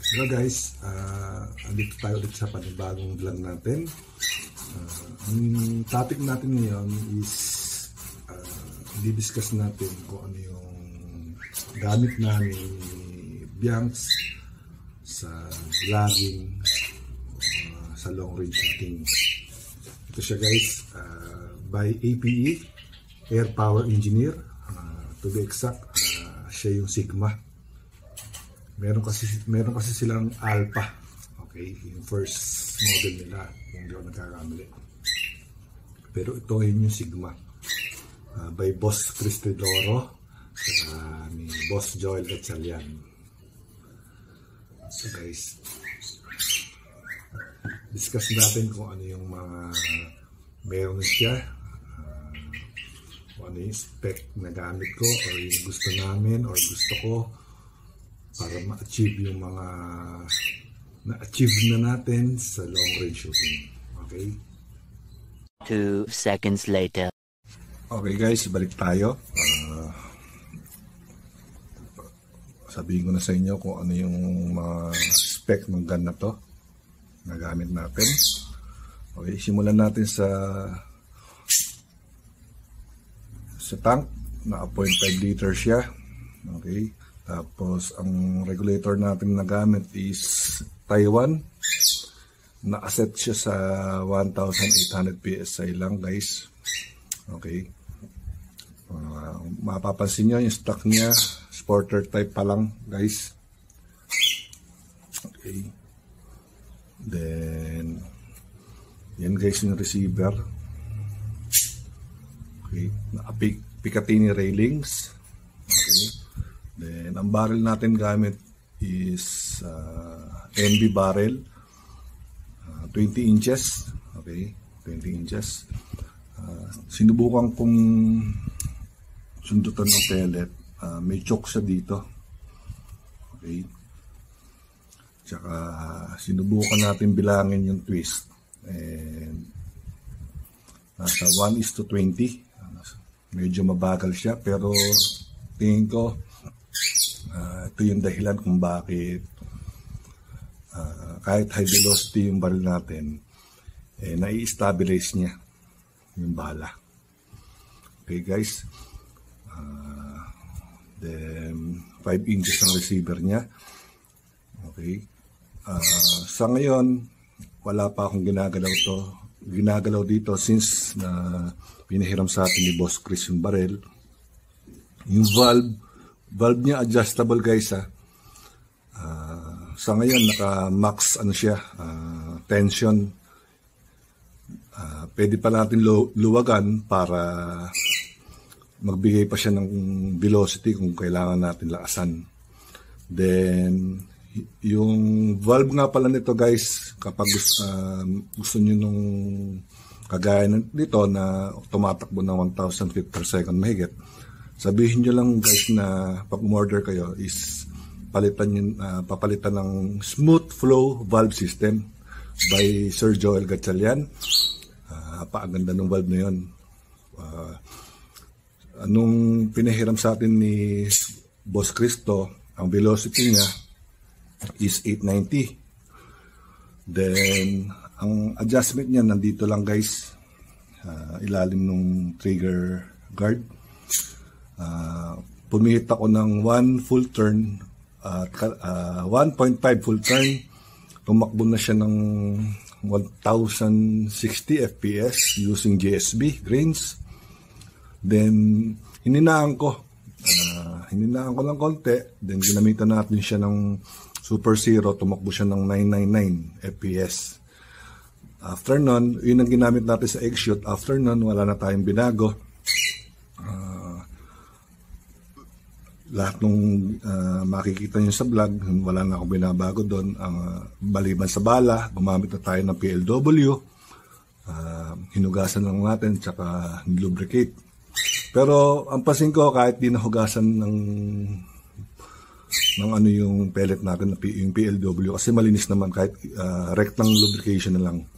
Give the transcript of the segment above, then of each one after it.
Hello guys, andito tayo ulit sa panibagong vlog natin. Ang topic natin ngayon is di-discuss natin kung ano yung gamit namin ni Bianx sa vlogging, sa long range shooting. Ito siya guys, by APE, Air Power Engineer, to be exact, siya yung Sigma. Meron kasi silang Alpha, okay, yung first model nila, kung hindi ako nagkakamali. Pero ito ngayon yung Sigma, by Boss Cristodoro, ni Boss Joel Gatchalian. So guys, discuss natin kung ano yung mga meron siya, kung ano yung spec na gamit ko, or yung gusto namin, or gusto ko, para ma-achieve yung mga na-achieve na natin sa long range shooting. Okay? 2 seconds later. Okay guys, balik tayo. Sabihin ko na sa inyo kung ano yung mga spec ng gun na to na gamit natin. Okay, simulan natin sa tank na 0.5 liter siya. Okay. Tapos, ang regulator natin na gamit is Taiwan. Nakaset siya sa 1,800 PSI lang, guys. Okay. Mapapansin nyo, yung stock niya, sporter type pa lang, guys. Okay. Then, yan guys yung receiver. Okay. Picatinny railings. Okay. Then, ang barrel natin gamit is NB barrel, 20 inches. Okay, 20 inches. Sinubukan kong sundutan ng pellet. May choke siya dito. Okay. Tsaka, sinubukan natin bilangin yung twist. And, nasa 1:20. Medyo mabagal siya, pero tingin ko, ito yung dahilan kung bakit kahit high velocity yung barrel natin, nai-stabilize niya yung bala. Okay guys, then 5 inches ang receiver niya. Okay, sa ngayon wala pa akong ginagalaw dito since na pinahiram sa atin ni Boss Chris yung barrel. Yung valve niya adjustable guys ha. Sa ngayon naka max ano siya, tension. Pwede pa natin luwagan para magbigay pa siya ng velocity kung kailangan natin lakasan. Then yung valve nga pala nito guys, kapag gusto niyo nung kagaya nito na tumatakbo ng 1,000 feet per second mahigit, sabihin nyo lang guys na pag umorder kayo is papalitan ng smooth flow valve system by Sir Joel Gatchalian. Paaganda ng valve na yun. Anong pinahiram sa atin ni Boss Cristo, ang velocity niya is 890. Then ang adjustment niya nandito lang guys, ilalim ng trigger guard. Pumihit ako ng 1 full turn at 1.5 full turn. Tumakbo na siya ng 1060 FPS using GSB grains. Then hininaan ko ng konti. Then ginamitan natin siya ng Super Zero. Tumakbo siya ng 999 FPS. After nun, yun ang ginamit natin sa egg shoot. After nun, wala na tayong binago. Lahat nung makikita nyo sa vlog, wala na akong binabago doon. Baliban sa bala, gumamit na tayo ng PLW, hinugasan lang natin, tsaka lubricate. Pero ang pasin ko, kahit di nahugasan ng ano yung pellet natin, yung PLW, kasi malinis naman kahit rectang lubrication na lang.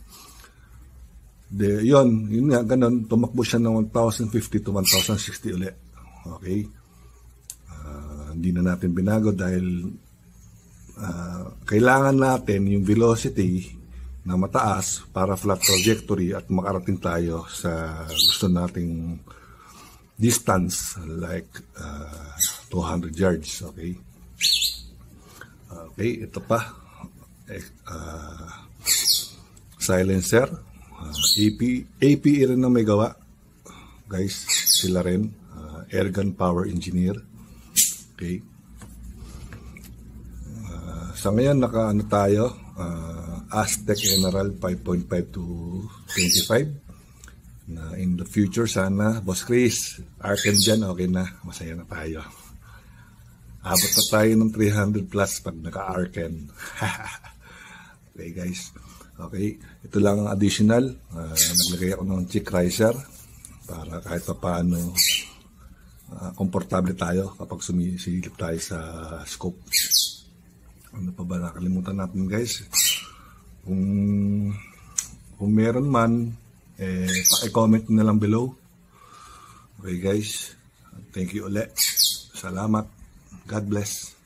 Yun nga, ganun, tumakbo siya ng 1,050 to 1,060 ulit. Okay. Hindi na natin binago dahil kailangan natin yung velocity na mataas para flat trajectory at makarating tayo sa gusto nating distance like 200 yards. Okay. Okay, ito pa. Silencer. APE rin na may gawa. Guys, sila rin. Airgun power engineer. Okay. Sa ngayon, naka-ano tayo, Aztec Emerald 5.5 to 25. Na in the future, sana, Boss Chris, Arken dyan, okay na. Masaya na tayo. Abot na tayo ng 300 plus pag naka-Arken. Okay, guys. Okay, ito lang ang additional. Naglagay ako ng cheek riser para kahit pa paano komportable tayo kapag sumisilip tayo sa scope. Ano pa ba nakalimutan natin, guys? Kung meron man, paki-comment na lang below. Okay, guys. Thank you ulit. Salamat. God bless.